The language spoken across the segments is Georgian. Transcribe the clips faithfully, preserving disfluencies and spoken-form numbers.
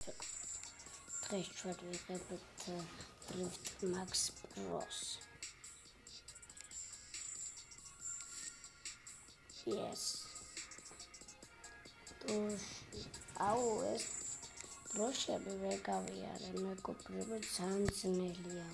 დღეს ჩვენ ვიღებთ Drift Max Pros. Yes. აუ ეს დროშები ვერ გავიარე, მეგობრებო, ძალიან ძნელია.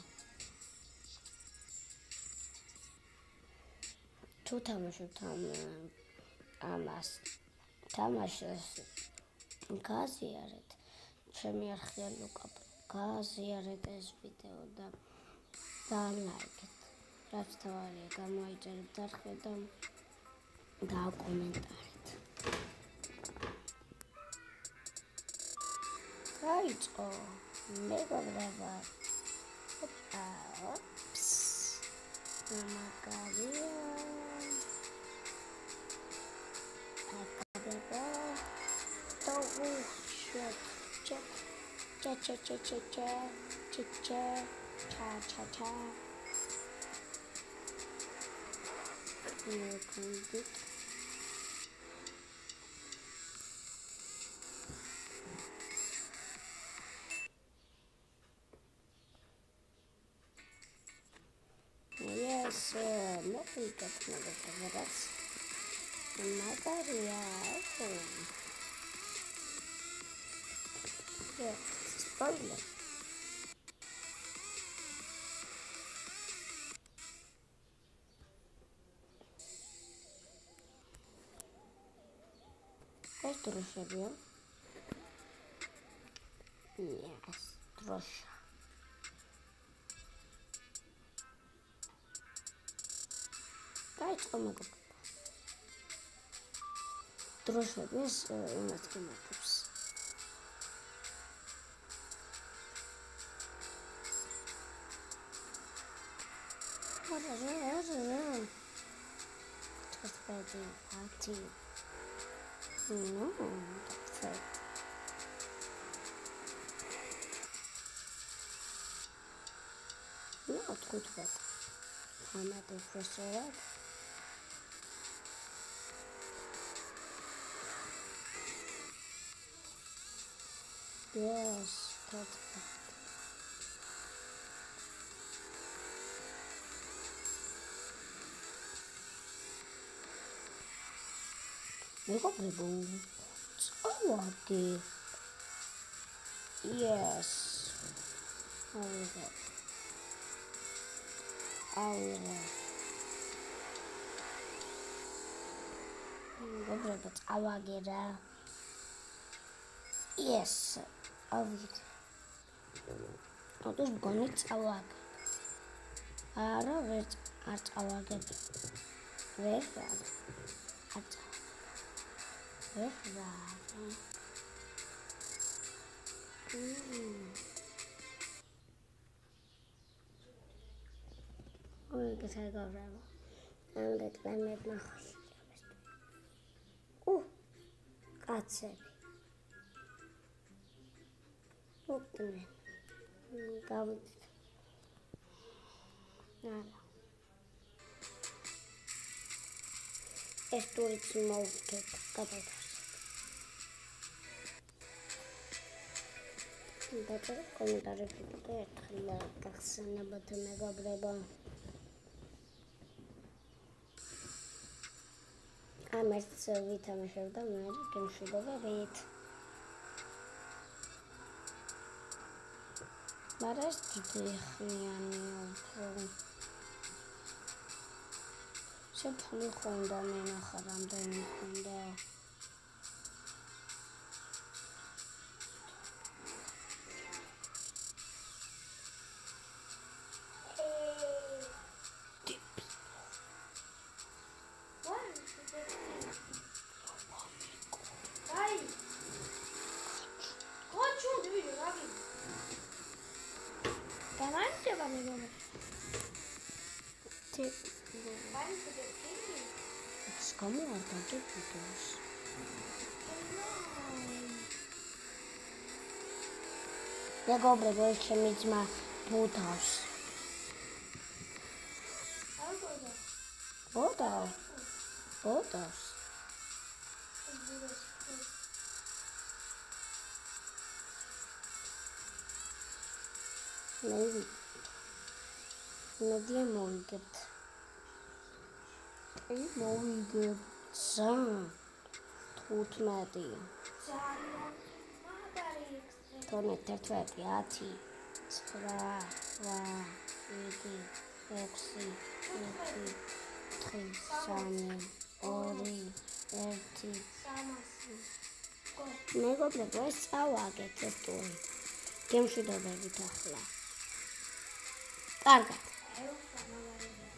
თუ თამაშობთ ამას, თამაშს გაზიარეთ, ჩემი არხია ლუკა, გაზიარეთ ეს ვიდეო და დალაიქეთ. რაც თავარია, გამოიწერეთ არხი და დააკომენტარეთ. გაიწყო, მეგობრებო. ოპა, ოპს. მაგარია. აკაბება. თო შოთ, ჩეკ. ჩა ჩა ჩა ჩა ჩა. ჩა ჩა ჩა ჩა. მეკუნდი. Yes, მოვიგეთ მეგობრებო. მაგარია. Yes, spoiler. ეს დროშებია. Yes, დროშა. გაიწყო მეგობრებო. დროშების იმას გიმართებს. არა, არა, არა. Just by the party. No, that's it. No, good work. I'm at the first one. Yes, that's it. მეგობრებო, წავაგე. Yes. აუღე. აუღე. მეგობრებო, წავაგე რა. Yes. აუღე. ოდოს მგონი წავაგე. არა, ვერ არ წავაგებ. ვერ არ. არ ვერ არ. ой, какая гаврава. Ам реклამებ ნახოს. უ, კაცები. უკნე. გავიდეთ. არა. ეს ტურიც მოვგეთ, გადავდარს. და კომენტარებში და ერთხელ გახსენებათ მეგობრებო. ამას ვითამაშებ და მე გემშვიდობებით. მაგრამ ეს დიდი ხნიანია უფრო. შეფული ხონდა მე ნახა რამდენი ხონდა. Come on, don't get videos. მეგობრებო, ეს ჩემი ძმა ბუდავს. ბუდავს. ბუდავს. მე მედია მოვიგებთ. კი, მოვიგებთ. ზა. თხუთმეტი. ძალიან მაგარი ექსტრემ. თორმეტი, თერთმეტი, ათი, ცხრა, რვა, შვიდი, ექვსი, ხუთი, ოთხი, სამი, ორი, ერთი. სამასი. მეგობრებო, ეს წავაგეთ ეს ტური. გემშვიდობებით ახლა. კარგად. ეუხა მაგარი.